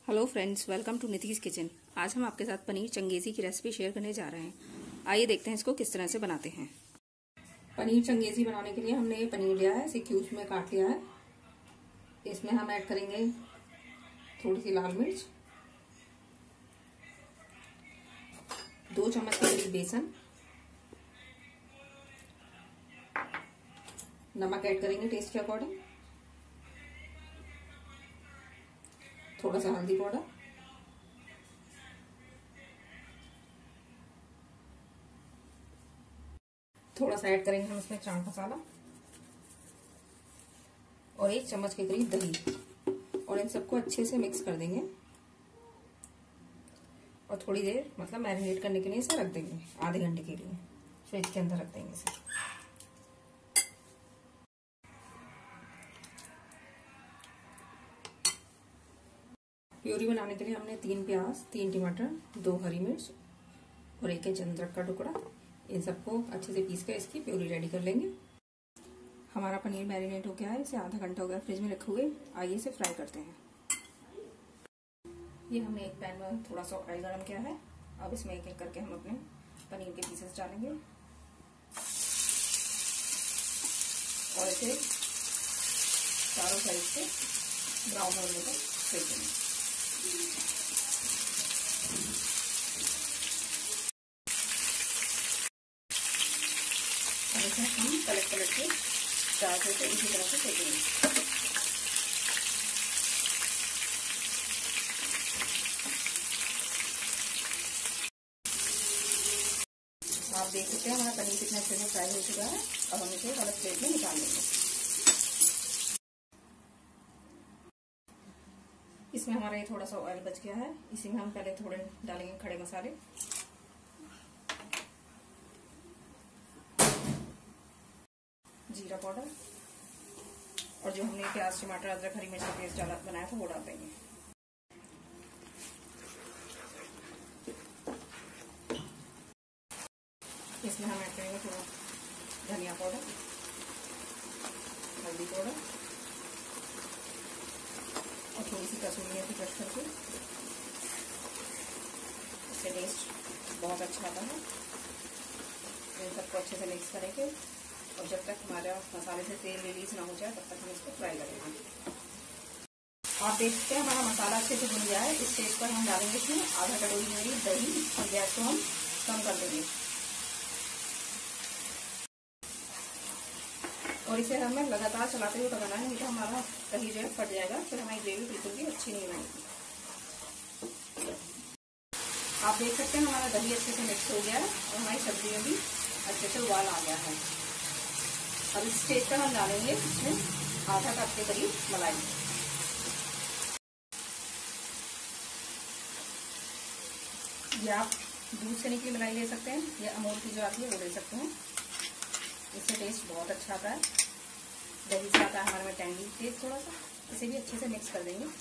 Hello friends, welcome to Nitish kitchen. आज हम आपके साथ पनीर चंगेजी की रेसिपी शेयर करने जा रहे हैं। आइए देखते हैं इसको किस तरह से बनाते हैं। पनीर चंगेजी बनाने के लिए हमने ये पनीर लिया है, इसे क्यूब्स में काट लिया है। इसमें हम ऐड करेंगे थोड़ी सी लाल मिर्च, 2 चम्मच के करीब बेसन, नमक ऐड करेंगे टेस्ट के अकॉर्डिंग, थोड़ा सा हल्दी पाउडर, थोड़ा सा ऐड करेंगे हम इसमें चाट मसाला और 1 चम्मच के करीब दही, और इन सबको अच्छे से मिक्स कर देंगे और थोड़ी देर मतलब मैरिनेट करने के लिए इसे रख देंगे, आधे घंटे के लिए फ्रिज के अंदर रख देंगे इसे। प्यूरी बनाने के लिए हमने 3 प्याज, 3 टमाटर, 2 हरी मिर्च और 1 इंच अदरक का टुकड़ा, इन सबको अच्छे से पीस कर इसकी प्यूरी रेडी कर लेंगे। हमारा पनीर मैरिनेट हो गया है, इसे आधा घंटा हो गया फ्रिज में रखे हुए। आइए इसे फ्राई करते हैं। ये हमने एक पैन में थोड़ा सा ऑयल गरम किया है। अब इसमें एक एक करके हम अपने पनीर के पीसेस डालेंगे और इसे चारों साइड से ब्राउन होने तक सेकेंगे। और इसे हम पलट पलट के चारों से इसी तरह से सेकेंगे। आप देख सकते हैं हमारा पनीर कितना अच्छे से फ्राई हो चुका है। अब हम इसे अलग प्लेट में निकाल लेंगे। इसमें हमारा ये थोड़ा सा ऑयल बच गया है, इसी में हम पहले थोड़े डालेंगे खड़े मसाले, जीरा पाउडर, और जो हमने प्याज, टमाटर, अदरक, हरी मिर्च का पेस्ट डाला बनाया था वो डाल देंगे। इसमें हम ऐड करेंगे थोड़ा धनिया पाउडर, हल्दी पाउडर और थोड़ी सी कसूरी मेथी क्रश करके। इससे टेस्ट बहुत अच्छा आता है। इन सबको अच्छे से मिक्स करेंगे और जब तक हमारा मसाले से तेल रिलीज ना हो जाए तब तक हम इसको फ्राई करेंगे। आप देख सकते हैं हमारा मसाला अच्छे से भुन गया है। इस स्टेज पर हम डालेंगे इसमें आधा कटोरी मेरी दही और गैस को हम कम कर देंगे और इसे हमें लगातार चलाते हुए पकाना है, नहीं तो हमारा दही जो है फट जाएगा, फिर हमारी ग्रेवी बिल्कुल भी अच्छी नहीं बनेगी। आप देख सकते हैं हमारा दही अच्छे से मिक्स हो गया है और हमारी सब्जी में भी अच्छे से उबाल आ गया है। अब इस स्टेज पर हम डालेंगे इसमें आधा कप के करीब मलाई। या आप दूध से निकली मलाई ले सकते हैं या अमूल की जो आती है वो ले सकते हैं। इससे टेस्ट बहुत अच्छा आता है। दही से आता है हमारे में टैंगी टेस्ट थोड़ा सा। इसे भी अच्छे से मिक्स कर देंगे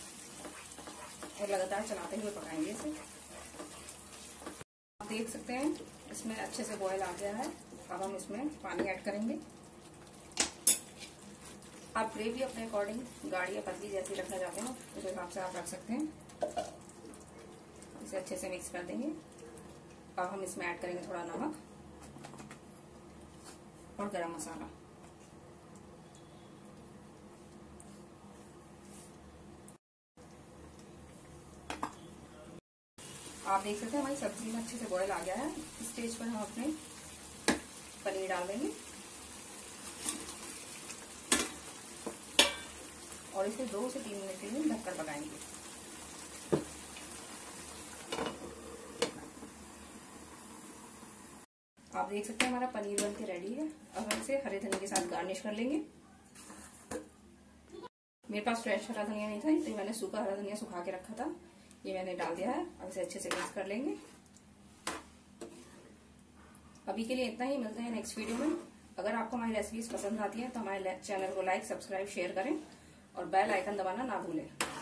और लगातार चलाते हुए पकाएंगे इसे। आप देख सकते हैं इसमें अच्छे से बॉयल आ गया है। अब हम इसमें पानी ऐड करेंगे। आप ग्रेवी अपने अकॉर्डिंग गाढ़ी या पतली जैसी रखना चाहते हैं उस हिसाब से आप रख सकते हैं। इसे अच्छे से मिक्स कर देंगे। अब हम इसमें ऐड करेंगे थोड़ा नमक और गरम मसाला। आप देख सकते हैं हमारी सब्जी में अच्छे से बॉयल आ गया है। इस स्टेज पर हम अपने पनीर डाल देंगे और इसे 2 से 3 मिनट के लिए ढककर पकाएंगे। आप देख सकते हैं हमारा पनीर बनके रेडी है। अब हम इसे हरे धनिया के साथ गार्निश कर लेंगे। मेरे पास फ्रेश हरा धनिया नहीं था, तो मैंने सूखा हरा धनिया सुखा के रखा था, ये मैंने डाल दिया है। अब इसे अच्छे से मिक्स कर लेंगे। अभी के लिए इतना ही, मिलते हैं नेक्स्ट वीडियो में। अगर आपको हमारी रेसिपीज पसंद आती है तो हमारे चैनल को लाइक, सब्सक्राइब, शेयर करें और बेल आइकन दबाना ना भूलें।